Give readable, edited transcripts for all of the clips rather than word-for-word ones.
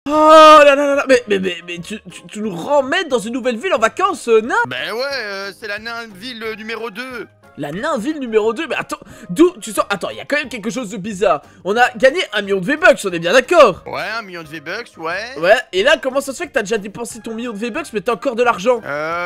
Oh là là là là. Mais tu nous remets dans une nouvelle ville en vacances, nain? Ben ouais, c'est la nain-ville numéro 2. La nain-ville numéro 2? Mais attends, d'où tu sors? Attends, il y a quand même quelque chose de bizarre. On a gagné 1 million de V-Bucks, on est bien d'accord? Ouais, 1 million de V-Bucks, ouais. Ouais, et là, comment ça se fait que t'as déjà dépensé ton million de V-Bucks, mais t'as encore de l'argent?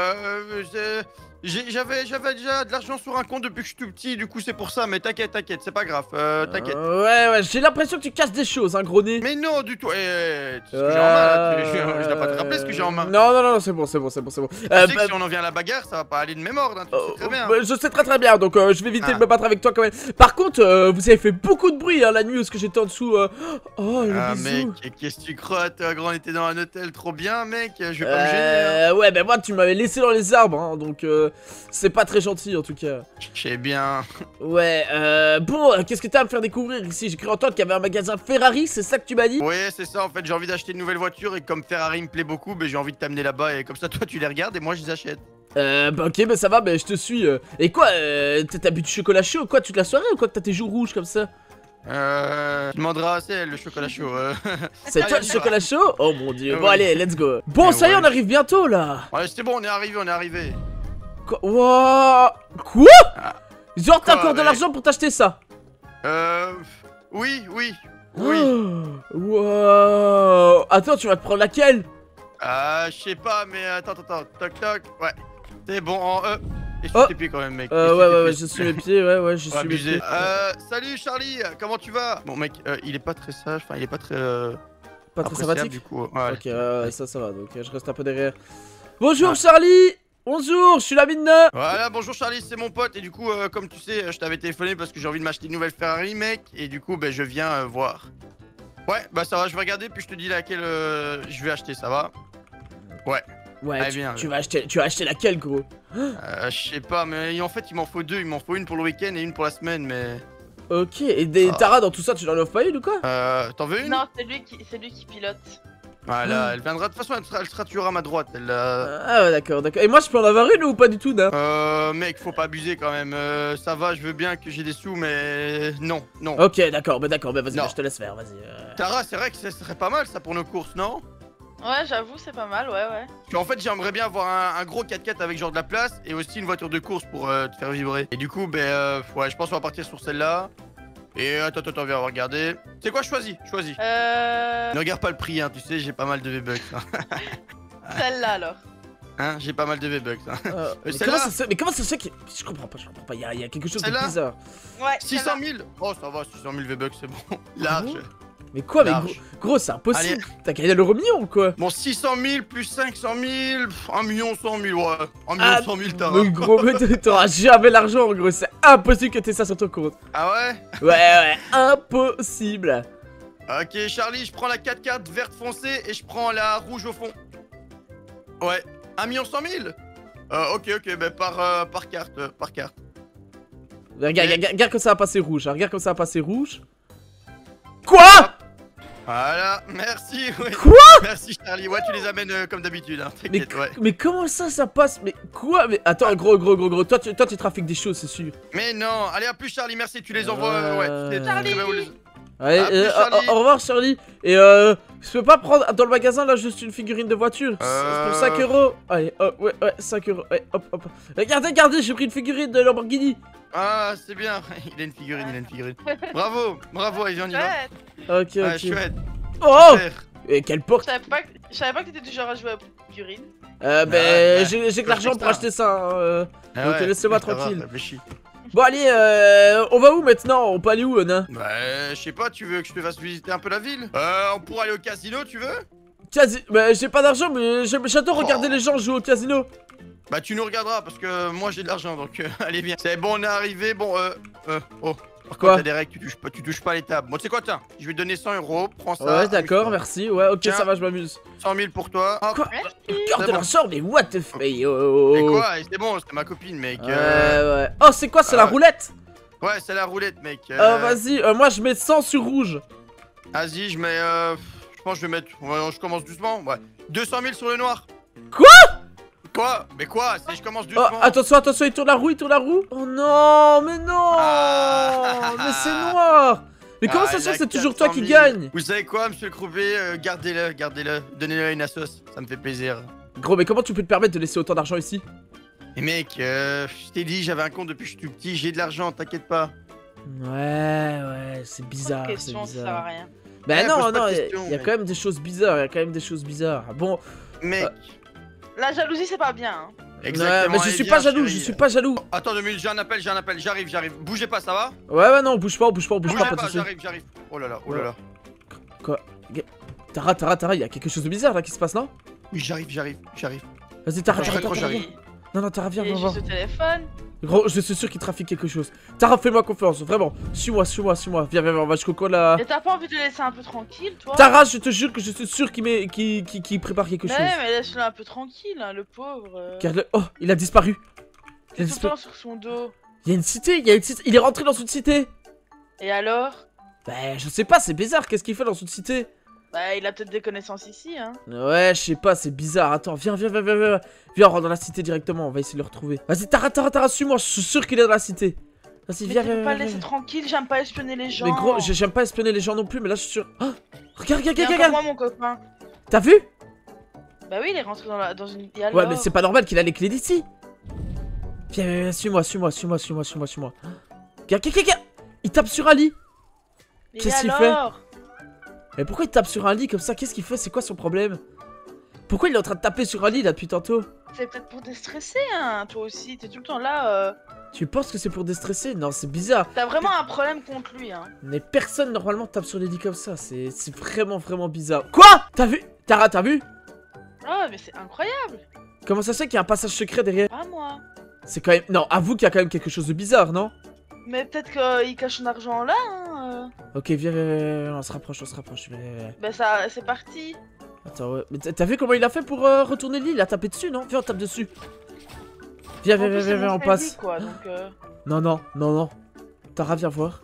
J'avais déjà de l'argent sur un compte depuis que je suis tout petit, du coup c'est pour ça, mais t'inquiète, c'est pas grave, t'inquiète. Ouais, j'ai l'impression que tu casses des choses, hein, gros nez. Mais non, du tout, tu sais ce que j'ai en main là, je dois pas te rappeler ce que j'ai en main. Non, c'est bon. Tu sais que si on en vient à la bagarre, ça va pas aller de même ordre, hein, tu sais très bien. Je sais très bien, donc je vais éviter de me battre avec toi quand même. Par contre, vous avez fait beaucoup de bruit hein, la nuit, parce que j'étais en dessous. Oh, le bisou. Mec, qu'est-ce que tu crois, toi, grand, on était dans un hôtel trop bien, mec, je vais pas me gêner. Ouais, ben moi, tu m'avais laissé dans les arbres, hein, donc c'est pas très gentil en tout cas. Je sais bien. Ouais, bon, qu'est-ce que t'as à me faire découvrir ici? J'ai cru entendre qu'il y avait un magasin Ferrari, c'est ça que tu m'as dit? Ouais, c'est ça, en fait, j'ai envie d'acheter une nouvelle voiture et comme Ferrari me plaît beaucoup, j'ai envie de t'amener là-bas et comme ça, toi, tu les regardes et moi, je les achète. Bah ok, bah ça va, bah je te suis. Et quoi, t'as bu du chocolat chaud ou quoi toute la soirée ou quoi que t'as tes joues rouges comme ça? Tu demanderas, c'est le chocolat chaud. C'est toi le chocolat chaud? Oh mon dieu, bon allez, let's go. Bon, ça y est, ouais. on arrive bientôt là. Ouais, c'est bon, on est arrivé. Quoi? Wouah. Quoi? Genre t'as encore de l'argent pour t'acheter ça? Oui. Wow. Attends, tu vas te prendre laquelle? Je sais pas, mais attends, toc, ouais. C'est bon, en et Oh. tes pieds quand même, mec. Ouais, je suis mes pieds, ouais, je suis mes pieds. Salut Charlie, comment tu vas? Bon, mec, il est pas très sage, enfin, il est pas très. Pas très appréciable, sympathique? du coup. Ouais. Ok, ça va, donc je reste un peu derrière. Bonjour Charlie! Bonjour, je suis la mine. Voilà, bonjour Charlie, c'est mon pote, et du coup, comme tu sais, je t'avais téléphoné parce que j'ai envie de m'acheter une nouvelle Ferrari, mec, et du coup, je viens voir. Ouais, bah ça va, je vais regarder, puis je te dis laquelle je vais acheter, ça va? Ouais. Ouais, allez, bien, tu vas acheter laquelle, gros? Je sais pas, mais en fait, il m'en faut deux, il m'en faut une pour le week-end et une pour la semaine, mais. Ok, et des Tara dans tout ça, tu n'en offres pas une ou quoi? T'en veux une? Non, c'est lui qui pilote. Voilà, elle viendra, de toute façon, elle sera toujours à ma droite, elle. Ah ouais, d'accord. Et moi, je peux en avoir une ou pas du tout, là? Mec, faut pas abuser quand même, ça va, je veux bien que j'ai des sous, mais non. Ok, d'accord, vas-y, je te laisse faire, vas-y. Tara, c'est vrai que ça serait pas mal ça pour nos courses, non? Ouais, j'avoue, c'est pas mal, ouais. Parce qu'en fait, j'aimerais bien avoir un gros 4x4 avec genre de la place et aussi une voiture de course pour te faire vibrer. Et du coup, ouais, je pense qu'on va partir sur celle-là. Et attends, viens, on va regarder. C'est quoi, choisis. Ne regarde pas le prix, hein, tu sais, j'ai pas mal de V-Bucks. Hein. Celle-là alors. Hein, j'ai pas mal de V-Bucks. Hein. Mais comment ça se fait que... Je comprends pas, il y a quelque chose de bizarre. Ouais, 600 000. Oh, ça va, 600 000 V-Bucks, c'est bon. Large. Mais quoi, Large. mais gros, c'est impossible. T'as gagné l'euro million ou quoi? Bon, 600 000 plus 500 000, 1 million 100 000, ouais. 1 million 100 000, t'as. Mais gros, t'auras jamais l'argent, gros. C'est impossible que t'aies ça sur ton compte. Ah ouais? Ouais, impossible. Ok, Charlie, je prends la 4x4 verte foncée et je prends la rouge au fond. Ouais. 1 million 100 000? Ok, bah par carte. Regarde comme ça va passer rouge, hein. Regarde comme ça va passer rouge. Quoi? Voilà, merci, ouais. Quoi? Merci Charlie, ouais tu les amènes comme d'habitude, hein, t'inquiète, ouais. Mais comment ça passe? Mais quoi? Mais attends, gros, toi tu trafiques des choses, c'est sûr. Mais non, allez à plus Charlie, merci, tu les envoies, ouais. Charlie. Allez, au revoir Charlie. Et je peux pas prendre dans le magasin là juste une figurine de voiture? C'est pour 5 €. Allez, ouais, 5 €, ouais, hop. Regardez, j'ai pris une figurine de Lamborghini. Ah, c'est bien, il a une figurine. Bravo, allez, on y va. Ok. Chouette. Oh! Et quelle porte? Je savais pas que t'étais du genre à jouer à figurine. J'ai que l'argent pour acheter ça, hein, donc laissez-moi tranquille. Bon allez, on va où maintenant? On peut aller où, nain? Bah, je sais pas, tu veux que je te fasse visiter un peu la ville? On pourrait aller au casino, tu veux? Bah j'ai pas d'argent, mais j'adore regarder les gens jouer au casino. Bah tu nous regarderas parce que moi j'ai de l'argent donc allez bien. C'est bon, on est arrivé, bon par contre t'as des règles, tu touches pas les tables. Bon tu sais quoi, tiens, je vais te donner 100 €, prends ça. Ouais d'accord, merci, ouais ok, tiens, ça va, je m'amuse. 100 000 pour toi. Quoi? Encore de l'argent, mais what the fuck? Mais quoi? C'est bon, c'est ma copine mec. Ouais. Oh c'est quoi, c'est la roulette? Ouais c'est la roulette mec. Vas-y, moi je mets 100 sur rouge. Vas-y, je mets je pense que je vais mettre, je commence doucement, ouais. 200 000 sur le noir. Quoi? Quoi? Mais quoi? Je commence doucement. Oh, attention, il tourne la roue. Oh non, mais non. Mais c'est noir. Mais comment Ah, ça se fait il que a c'est toujours toi qui 400 000. gagne? Vous savez quoi, monsieur le croupier, gardez-le, gardez-le. Donnez-le à une assos, ça me fait plaisir. Gros, mais comment tu peux te permettre de laisser autant d'argent ici? Et mec, je t'ai dit, j'avais un compte depuis que je suis tout petit, j'ai de l'argent, t'inquiète pas. Ouais, c'est Pas bizarre, de c'est question, ça sert à bizarre. rien. Bah Ouais, non, pose pas non, de il y questions, a mec. quand même des choses bizarres, il y a quand même des choses bizarres. Bon, Mec, La jalousie, c'est pas bien. Hein. exactement. mais je allez, suis viens, pas jaloux, chérie. je suis pas jaloux. Attends 2 minutes, j'ai un appel, j'arrive. Bougez pas, ça va? Ouais, non, bouge pas, Bougez pas de pas, soucis. j'arrive. Oh là là, oh là là. Quoi? Tara, il y a quelque chose de bizarre là qui se passe, non? Oui, j'arrive. Vas-y, Tara, Attends, je raccroche, Tara. j'arrive. Non, Tara, viens, Il est viens voir. juste au téléphone. Gros, je suis sûr qu'il trafique quelque chose. Tara, fais-moi confiance, vraiment. Suis-moi. Viens, on va jusqu'au coin là. Et t'as pas envie de le laisser un peu tranquille, toi? Tara, je te jure que je suis sûr qu'il prépare quelque chose. Mais laisse-le un peu tranquille, hein, le pauvre. Regarde-le. Oh, il a disparu. Il est tout le temps sur son dos. Il y a une cité, il est rentré dans une cité. Et alors? Bah, je sais pas, c'est bizarre. Qu'est-ce qu'il fait dans une cité? Bah, il a peut-être des connaissances ici, hein. Ouais, je sais pas, c'est bizarre. Attends, viens. Viens, on rentre dans la cité directement. On va essayer de le retrouver. Vas-y, Tara, suis-moi. Je suis sûr qu'il est dans la cité. Vas-y, Mais viens, tu peux pas le viens. laisser tranquille, j'aime pas espionner les gens. Mais gros, j'aime pas espionner les gens non plus, mais là, je suis sûr. Oh, regarde. Regarde moi, mon copain. T'as vu? Bah oui, il est rentré dans une... Et Ouais, alors mais c'est pas normal qu'il a les clés d'ici. Viens, suis-moi. Regarde. Il tape sur un lit. Et qu'est-ce qu'il fait? alors Mais pourquoi il tape sur un lit comme ça? Qu'est-ce qu'il fait? C'est quoi son problème? Pourquoi il est en train de taper sur un lit là depuis tantôt? C'est peut-être pour déstresser, hein, toi aussi. T'es tout le temps là. Tu penses que c'est pour déstresser? Non, c'est bizarre. T'as vraiment un problème contre lui, hein. Mais personne normalement tape sur les lits comme ça. C'est vraiment bizarre. Quoi? T'as vu? Tara, t'as vu? Oh, mais c'est incroyable. Comment ça se fait qu'il y a un passage secret derrière? Pas moi. C'est quand même... Non, avoue qu'il y a quand même quelque chose de bizarre, non? Mais peut-être qu'il cache son argent là, hein. Ok, viens, on se rapproche. Viens. Bah ça, c'est parti. Attends, ouais. Mais t'as vu comment il a fait pour retourner le lit? Il a tapé dessus, non? Viens, on tape dessus. Viens, En plus, c'est mon on crédit, passe. quoi, donc, Non. Tara, viens voir.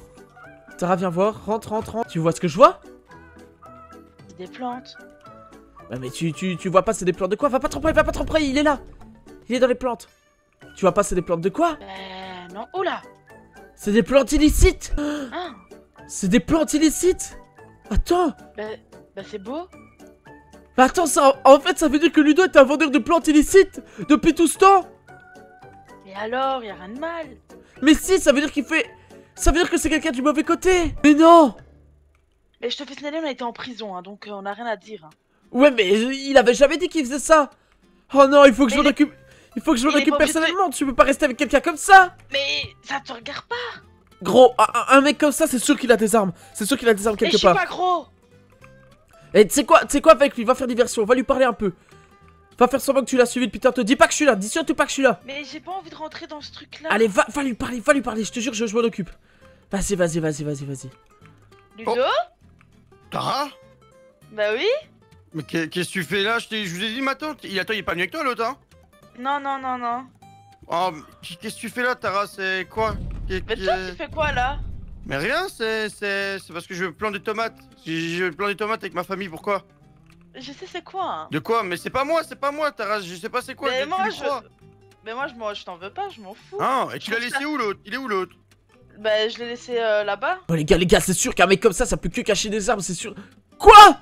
Rentre. Tu vois ce que je vois? c'est des plantes. Ouais, mais tu vois pas, c'est des plantes de quoi? Va pas trop près, il est là. Il est dans les plantes. Tu vois pas, c'est des plantes de quoi? Non. Oh là. C'est des plantes illicites. Hein. C'est des plantes illicites. Attends. Bah c'est beau. Mais attends, ça, en fait, ça veut dire que Ludo est un vendeur de plantes illicites depuis tout ce temps. Mais alors, y a rien de mal. Mais si, ça veut dire qu'il fait... Ça veut dire que c'est quelqu'un du mauvais côté. Mais non. Mais je te fais signaler, on a été en prison, hein, donc on a rien à dire. Hein. Ouais, mais il avait jamais dit qu'il faisait ça. Oh non, il faut que je Mais me récupère. Il faut que je me il est récupère pas obligé de- personnellement. Tu peux pas rester avec quelqu'un comme ça. Mais ça te regarde pas. Gros, un mec comme ça, c'est sûr qu'il a des armes. C'est sûr qu'il a des armes Mais quelque je suis part. pas gros. Et tu sais quoi avec lui, va faire diversion, va lui parler un peu. Va faire semblant que tu l'as suivi depuis tantôt. Dis pas que je suis là, dis surtout pas que je suis là. Mais j'ai pas envie de rentrer dans ce truc là. Allez, va lui parler, je te jure, je m'en occupe. Vas-y. Ludo. Tara? Bah oui. Mais qu'est-ce que tu fais là? Je vous ai dit maintenant, il est pas venu avec toi l'autre, hein? Non. Oh, qu'est-ce que tu fais là, Tara? C'est quoi? Mais toi, tu fais quoi là? Mais rien, c'est parce que je plante des tomates. Je plante des tomates avec ma famille, pourquoi? Je sais c'est quoi. Hein. De quoi? Mais c'est pas moi, Tara, je sais pas c'est quoi. Mais tu moi, me crois. Mais moi, je t'en veux pas, je m'en fous. Ah, et tu l'as Je trouve laissé où l'autre? Il est où l'autre? Bah, je l'ai laissé là-bas. Oh les gars, c'est sûr qu'un mec comme ça peut que cacher des armes, c'est sûr. Quoi?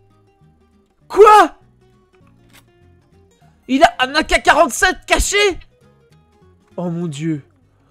Il a un AK-47 caché? Oh mon dieu.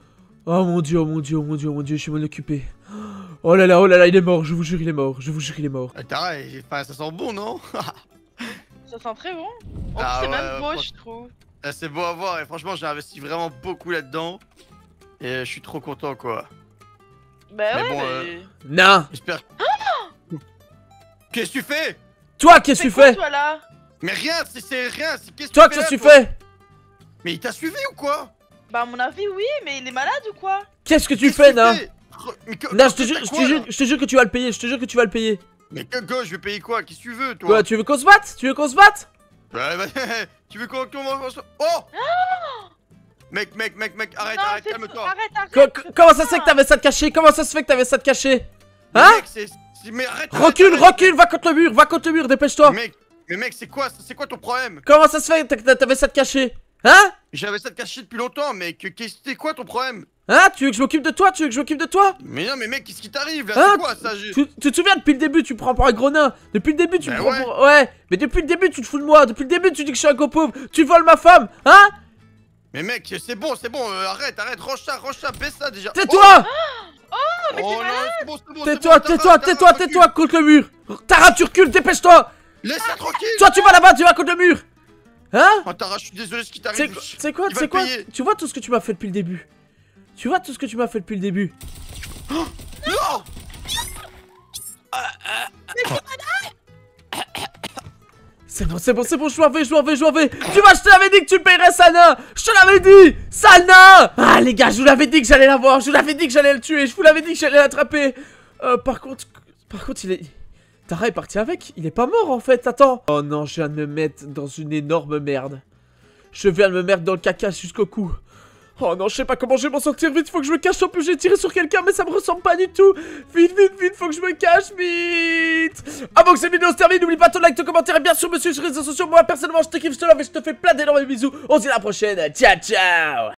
Je suis mal occupé. Oh là là, il est mort, je vous jure, il est mort. Tara, enfin, ça sent bon, non? Ça sent très bon. En Ah plus, c'est ouais, même beau, franchement. je trouve. C'est beau à voir et franchement, j'ai investi vraiment beaucoup là-dedans. Et je suis trop content, quoi. Bah Mais ouais, bon, mais... Non. J'espère. Qu'est-ce que tu fais? Toi, qu'est-ce que tu C'est quoi, fais? toi, là? Mais rien, c'est rien, qu'est-ce que Toi, tu fais qu'est-ce que tu là, toi? fais? Mais il t'a suivi ou quoi? Bah, à mon avis, oui, mais il est malade ou quoi? Qu'est-ce que tu Qu'est-ce fais, que non? Mais Non, je te t'as jure, quoi, là je te jure que tu vas le payer, Mais que go, je vais payer quoi? Qu'est-ce que tu veux, toi? Quoi, tu veux qu'on se batte? Ouais, bah, tu veux qu'on Oh! Mec, arrête, Non, arrête, c'est- calme-toi. Arrête. Comment ça se fait que t'avais ça de caché? Mais Hein? mec, mais arrête. Recule, arrête. va contre le mur, dépêche-toi. Mais mec, c'est quoi ton problème? Comment ça se fait que t'avais ça de caché? Hein? J'avais ça de caché depuis longtemps, mais c'est quoi ton problème? Hein, tu veux que je m'occupe de toi? Tu veux que je m'occupe de toi? Mais non, mais mec, qu'est-ce qui t'arrive là? Hein, C'est quoi ça? tu te souviens, depuis le début, tu me prends pour un gros nain. Depuis le début, tu me Ben prends ouais. pour... Ouais, mais depuis le début, tu te fous de moi. Depuis le début, tu dis que je suis un gros pauvre. Tu voles ma femme, hein? Mais mec, c'est bon, arrête, range ça, baisse ça déjà. Tais-toi! Oh non, c'est bon, Tais-toi, contre le mur. Tara, tu recules, dépêche-toi. Laisse-la tranquille. Toi, tu vas là-bas, tu vas contre le mur. Hein? Oh Tara, je suis désolé ce qui t'arrive. C'est quoi? Tu vois tout ce que tu m'as fait depuis le début? Tu vois tout ce que tu m'as fait depuis le début? Non. C'est bon, je m'en vais. Tu vois, je te l'avais dit que tu paierais Sana. Je te l'avais dit, Sana. Ah les gars, je vous l'avais dit que j'allais l'avoir. Je vous l'avais dit que j'allais le tuer. Je vous l'avais dit que j'allais l'attraper. Par contre, il est... Tara est parti avec. Il est pas mort en fait, attends. Oh non, je viens de me mettre dans une énorme merde. Je viens de me mettre dans le caca jusqu'au cou. Oh non, je sais pas comment je vais m'en sortir. Vite, faut que je me cache. En plus, j'ai tiré sur quelqu'un, mais ça me ressemble pas du tout. Vite, faut que je me cache. Vite. Avant que cette vidéo se termine, n'oublie pas ton like, ton commentaire et bien sûr me suivre sur les réseaux sociaux. Moi, personnellement, je te kiffe, je te love et je te fais plein d'énormes bisous. On se dit à la prochaine. Ciao, ciao.